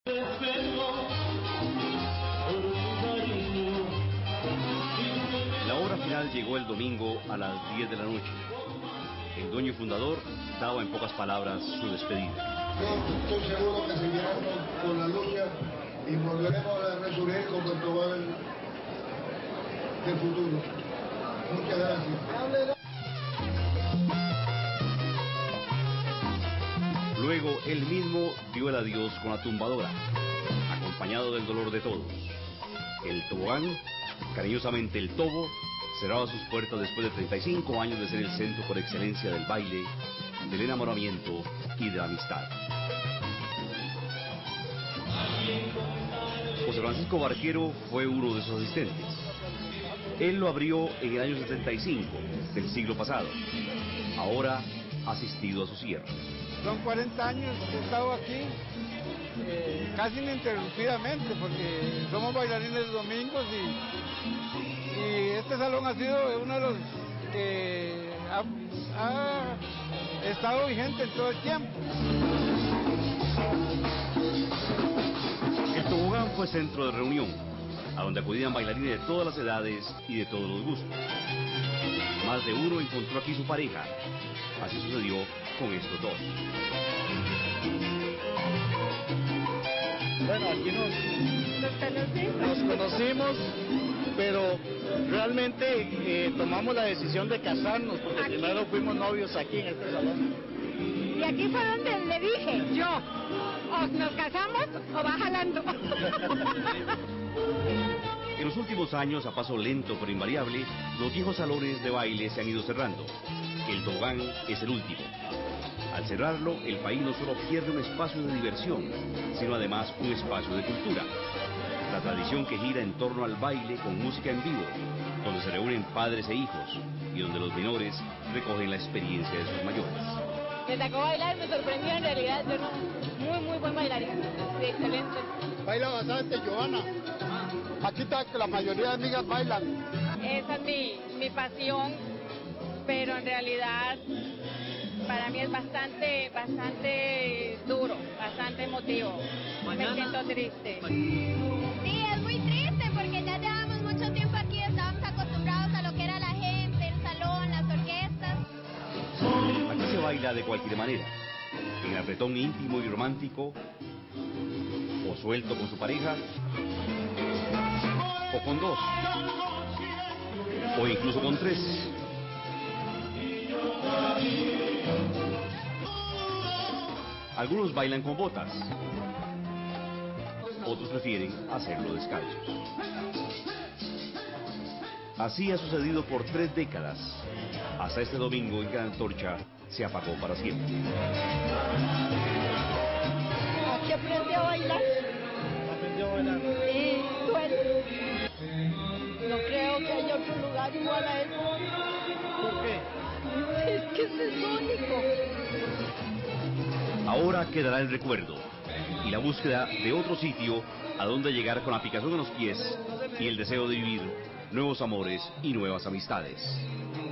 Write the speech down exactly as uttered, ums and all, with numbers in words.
La hora final llegó el domingo a las diez de la noche. El dueño y fundador daba en pocas palabras su despedida. Yo estoy seguro que seguiremos con la lucha y volveremos a resurgir como el Tobán del futuro. Muchas gracias. Luego él mismo dio el adiós con la tumbadora, acompañado del dolor de todos. El tobogán, cariñosamente el Tobo, cerraba sus puertas después de treinta y cinco años de ser el centro por excelencia del baile, del enamoramiento y de la amistad. José Francisco Barquero fue uno de sus asistentes. Él lo abrió en el año setenta y cinco del siglo pasado. Ahora ha asistido a su cierre. Son cuarenta años que he estado aquí, eh, casi ininterrumpidamente, porque somos bailarines los domingos y, y este salón ha sido uno de los que ha, ha estado vigente en todo el tiempo. El tobogán fue centro de reunión, a donde acudían bailarines de todas las edades y de todos los gustos. Más de uno encontró aquí su pareja. Así sucedió con estos dos. Bueno, aquí nos, nos conocimos, pero realmente eh, tomamos la decisión de casarnos, porque aquí primero fuimos novios aquí en este salón. Y aquí fue donde le dije, yo, o nos casamos o va jalando. En los últimos años, a paso lento pero invariable, los viejos salones de baile se han ido cerrando. El tobogán es el último. Al cerrarlo, el país no solo pierde un espacio de diversión, sino además un espacio de cultura. La tradición que gira en torno al baile con música en vivo, donde se reúnen padres e hijos y donde los menores recogen la experiencia de sus mayores. Me tocó bailar, me sorprendió en realidad, yo no, muy muy buen bailarín, sí, excelente. Baila bastante, Giovanna. Aquí está que la mayoría de amigas bailan. Esa es mi, mi pasión, pero en realidad para mí es bastante, bastante duro, bastante emotivo. Me siento triste. Sí, es muy triste porque ya llevamos mucho tiempo aquí, estábamos acostumbrados a lo que era la gente, el salón, las orquestas. Aquí se baila de cualquier manera, en el apretón íntimo y romántico, o suelto con su pareja, o con dos, o incluso con tres. Algunos bailan con botas, otros prefieren hacerlo descalzos. Así ha sucedido por tres décadas, hasta este domingo en que la antorcha se apagó para siempre. Aquí aprendí a bailar. ¿Aprendió a bailar? Sí, bueno. No creo que haya otro lugar igual a esto. ¿Por qué? Es que es único. Ahora quedará el recuerdo y la búsqueda de otro sitio a donde llegar con la picazón en los pies y el deseo de vivir nuevos amores y nuevas amistades.